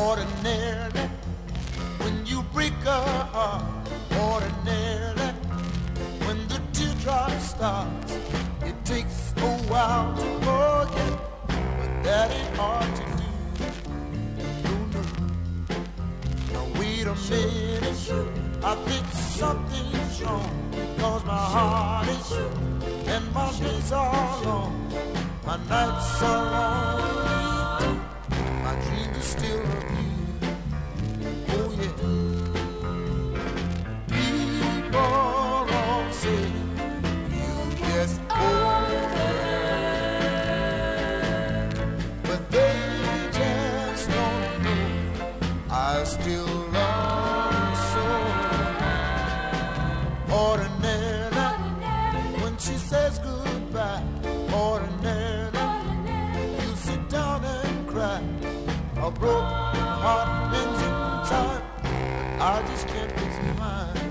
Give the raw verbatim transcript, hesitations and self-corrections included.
Ordinarily, when you break a heart. Ordinarily, when the teardrop stops, it takes a while to forget, but that ain't hard to do. No, no. Now wait a minute, I think something's wrong, because my heart is and my days are long, my nights are lonely too, my dreams are still of you. Oh yeah. People all say you get older, but they just don't know I still love you so. Ordinarily, when she says goodbye. Ordinarily, you sit down and cry. A broken heart ends in time, I just can't lose mine.